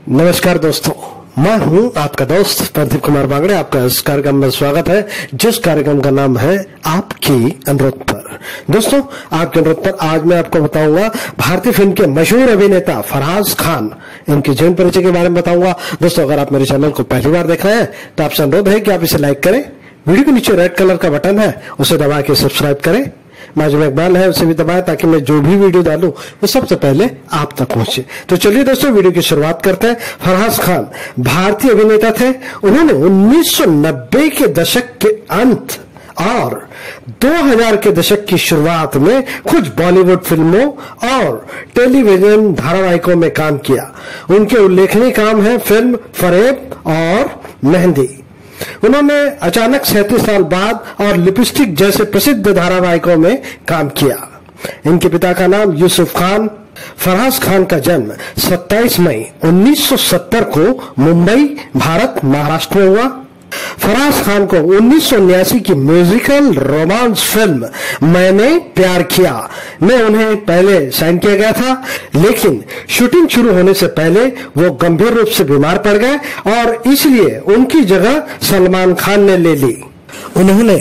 नमस्कार दोस्तों, मैं हूं आपका दोस्त प्रदीप कुमार बागड़े। आपका इस कार्यक्रम में स्वागत है, जिस कार्यक्रम का नाम है आपकी अनुरोध पर। दोस्तों, आपके अनुरोध पर आज मैं आपको बताऊंगा भारतीय फिल्म के मशहूर अभिनेता फरहास खान, इनके जीवन परिचय के बारे में बताऊंगा। दोस्तों, अगर आप मेरे चैनल को पहली बार देख रहे हैं तो आपसे अनुरोध है कि आप इसे लाइक करें, वीडियो के नीचे रेड कलर का बटन है उसे दबा के सब्सक्राइब करें, बाजू में एक बेल है उसे भी दबाएं ताकि मैं जो भी वीडियो डालूं वो सबसे पहले आप तक पहुंचे। तो चलिए दोस्तों, वीडियो की शुरुआत करते हैं। फरहास खान भारतीय अभिनेता थे। उन्होंने 1990 के दशक के अंत और 2000 के दशक की शुरुआत में कुछ बॉलीवुड फिल्मों और टेलीविजन धारावाहिकों में काम किया। उनके उल्लेखनीय काम है फिल्म फरेब और मेहंदी। उन्होंने अचानक 37 साल बाद और लिपस्टिक जैसे प्रसिद्ध धारावाहिकों में काम किया। इनके पिता का नाम यूसुफ खान। फरहास खान का जन्म 27 मई 1970 को मुंबई, भारत, महाराष्ट्र में हुआ। फरहास खान को 1979 की म्यूजिकल रोमांस फिल्म मैंने प्यार किया में उन्हें पहले साइन किया गया था, लेकिन शूटिंग शुरू होने से पहले वो गंभीर रूप से बीमार पड़ गए और इसलिए उनकी जगह सलमान खान ने ले ली। उन्होंने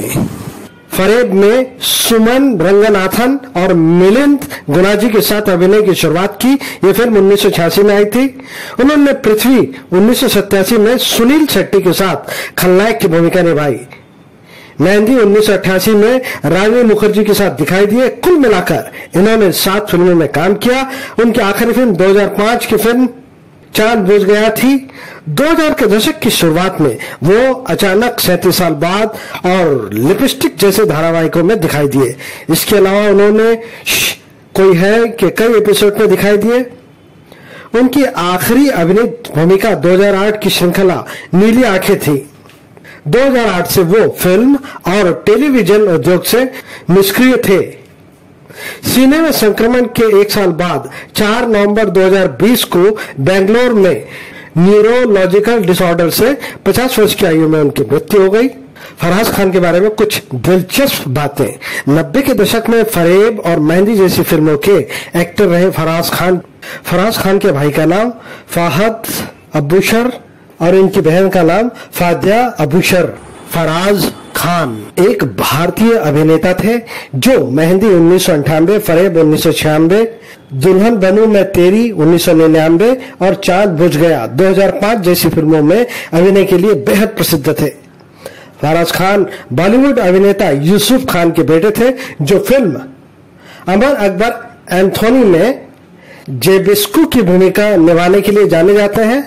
फरेब में सुमन रंगनाथन और मिलिंद गुनाजी के साथ अभिनय की शुरुआत की। यह फिल्म 1986 में आई थी। उन्होंने पृथ्वी 1987 में सुनील शेट्टी के साथ खलनायक की भूमिका निभाई। मेहंदी 1988 में रानी मुखर्जी के साथ दिखाई दिए। कुल मिलाकर इन्होंने 7 फिल्मों में काम किया। उनकी आखिरी फिल्म 2005 की फिल्म चांद बुझ गया थी। 2000 के दशक की शुरुआत में वो अचानक 37 साल बाद और लिपस्टिक जैसे धारावाहिकों में दिखाई दिए। इसके अलावा उन्होंने कोई है कि कई एपिसोड में दिखाई दिए। उनकी आखिरी अभिनीत भूमिका 2008 की श्रृंखला नीली आंखें थी। 2008 से वो फिल्म और टेलीविजन उद्योग से निष्क्रिय थे। सीने में संक्रमण के 1 साल बाद 4 नवंबर 2020 को बेंगलोर में न्यूरोलॉजिकल डिसऑर्डर से 50 वर्ष की आयु में उनकी मृत्यु हो गई। फरहास खान के बारे में कुछ दिलचस्प बातें। 90 के दशक में फरेब और मेहंदी जैसी फिल्मों के एक्टर रहे फरहास खान। फरहास खान के भाई का नाम फाहद अबूशर और इनकी बहन का नाम फादिया अबूशर। फरहास खान एक भारतीय अभिनेता थे जो मेहंदी 1998, फरेब 1996, दुल्हन बनूं मैं तेरी 1999 और चांद बुझ गया 2005 जैसी फिल्मों में अभिनय के लिए बेहद प्रसिद्ध थे। फरहास खान बॉलीवुड अभिनेता यूसुफ खान के बेटे थे जो फिल्म अमर अकबर एंथोनी में जेबिस्कू की भूमिका निभाने के लिए जाने जाते हैं।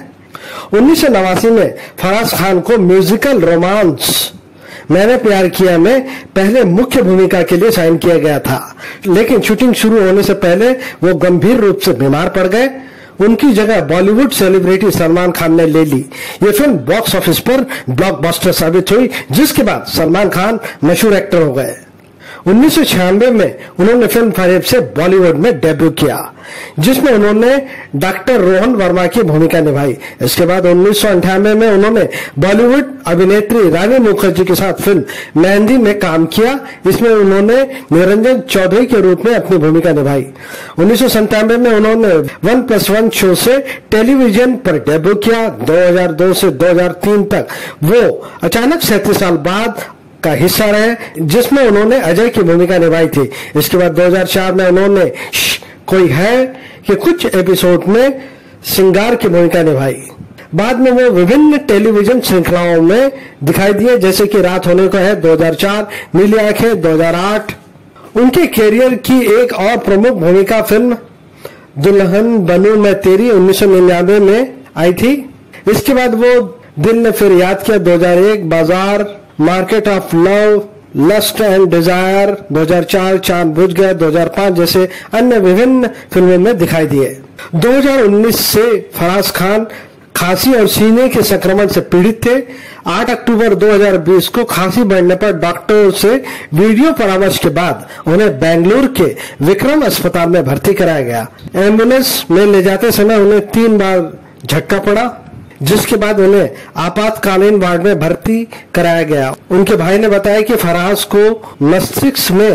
1989 में फरहास खान को म्यूजिकल रोमांस मैंने प्यार किया में पहले मुख्य भूमिका के लिए साइन किया गया था, लेकिन शूटिंग शुरू होने से पहले वो गंभीर रूप से बीमार पड़ गए। उनकी जगह बॉलीवुड सेलिब्रिटी सलमान खान ने ले ली। ये फिल्म बॉक्स ऑफिस पर ब्लॉकबस्टर साबित हुई, जिसके बाद सलमान खान मशहूर एक्टर हो गए। 1996 में उन्होंने फिल्म फरेब से बॉलीवुड में डेब्यू किया, जिसमें उन्होंने डॉक्टर रोहन वर्मा की भूमिका निभाई। इसके बाद 1998 में उन्होंने बॉलीवुड अभिनेत्री रानी मुखर्जी के साथ फिल्म मेहंदी में काम किया। इसमें उन्होंने निरंजन चौधरी के रूप में अपनी भूमिका निभाई। 1997 में उन्होंने 1+1 शो से टेलीविजन पर डेब्यू किया। 2002 से 2003 तक वो अचानक 37 साल बाद का हिस्सा रहे, जिसमें उन्होंने अजय की भूमिका निभाई थी। इसके बाद 2004 में उन्होंने कोई है कि कुछ एपिसोड में सिंगार की भूमिका निभाई। बाद में वो विभिन्न टेलीविजन श्रृंखलाओं में दिखाई दिए, जैसे कि रात होने को है 2004, नीली आंखें 2008। उनके कैरियर की एक और प्रमुख भूमिका फिल्म दुल्हन बनूं मैं तेरी 1999 में आई थी। इसके बाद वो दिल ने फिर याद किया 2001, Bazaar, market of love, lust and desire 2004, Chand बुझ गया 2005 जैसे अन्य विभिन्न फिल्मों में दिखाई दिए। 2019 से फरहास खान खांसी और सीने के संक्रमण से पीड़ित थे। 8 अक्टूबर 2020 को खांसी बढ़ने पर डॉक्टरों से वीडियो परामर्श के बाद उन्हें बेंगलुरु के विक्रम अस्पताल में भर्ती कराया गया। एम्बुलेंस में ले जाते समय उन्हें 3 बार झटका पड़ा, जिसके बाद उन्हें आपातकालीन वार्ड में भर्ती कराया गया। उनके भाई ने बताया कि फरहास को मस्तिष्क में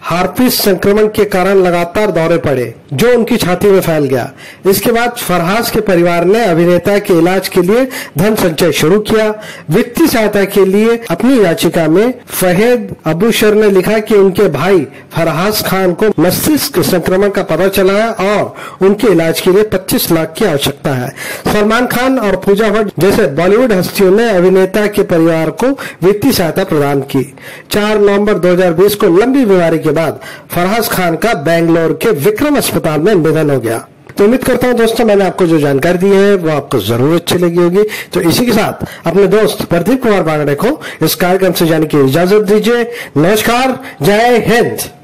हार्पिस संक्रमण के कारण लगातार दौरे पड़े जो उनकी छाती में फैल गया। इसके बाद फरहास के परिवार ने अभिनेता के इलाज के लिए धन संचय शुरू किया। वित्तीय सहायता के लिए अपनी याचिका में फहेद अबूशर ने लिखा कि उनके भाई फरहास खान को मस्तिष्क संक्रमण का पता चला है और उनके इलाज के लिए 25 लाख की आवश्यकता है। सलमान खान और पूजा भट्ट जैसे बॉलीवुड हस्तियों ने अभिनेता के परिवार को वित्तीय सहायता प्रदान की। 4 नवंबर 2020 को लंबी बीमारी के बाद फरहास खान का बेंगलोर के विक्रम अस्पताल में निधन हो गया। तो उम्मीद करता हूं दोस्तों मैंने आपको जो जानकारी दी है वो आपको जरूर अच्छी लगी होगी। तो इसी के साथ अपने दोस्त प्रदीप कुमार बांगड़े को इस कार्यक्रम से जाने की इजाजत दीजिए। नमस्कार, जय हिंद।